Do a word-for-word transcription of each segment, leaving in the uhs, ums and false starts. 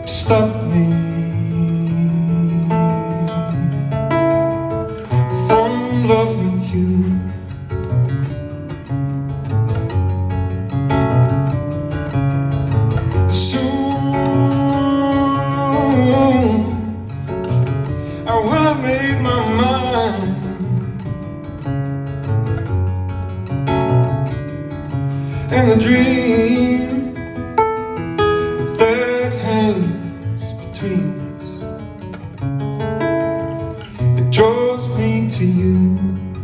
to stop me from loving you. I will have made my mind, and the dream that hangs between us, it draws me to you.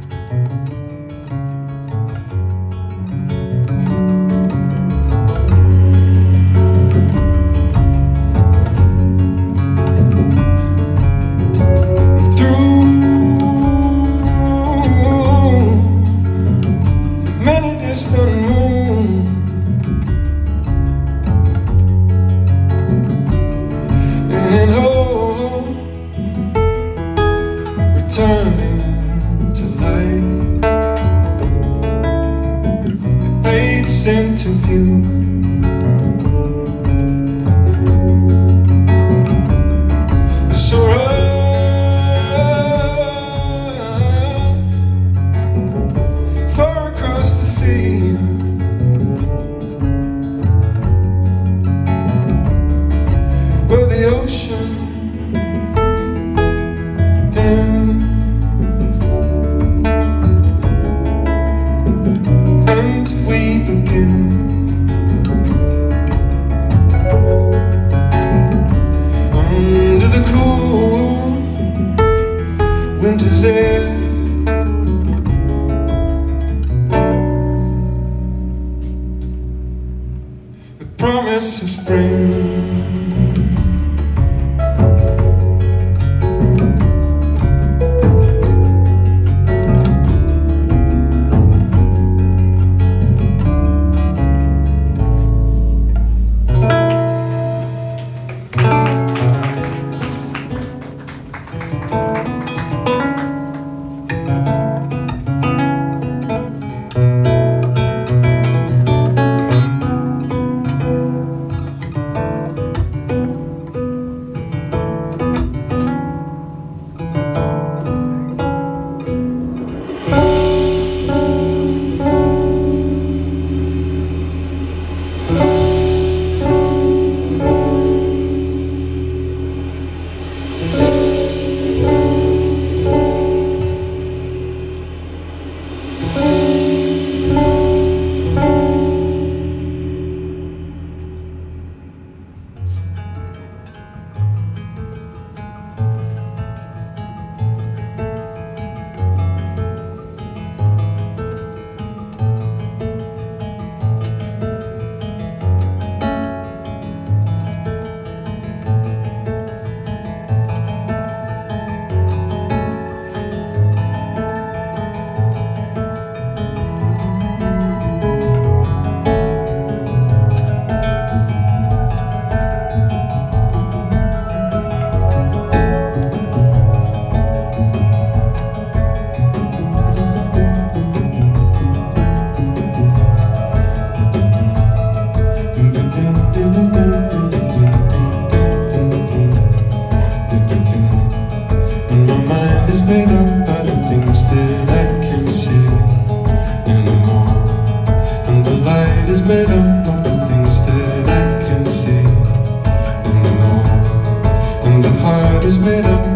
Distant moon, and hope returning to light, it fades into view. So run far across the field, where the ocean ends, and we begin. Under the cool winter's air, with promise of spring. Made up by the things that I can't see anymore, and the light is made up of the things that I can't see anymore, and the heart is made up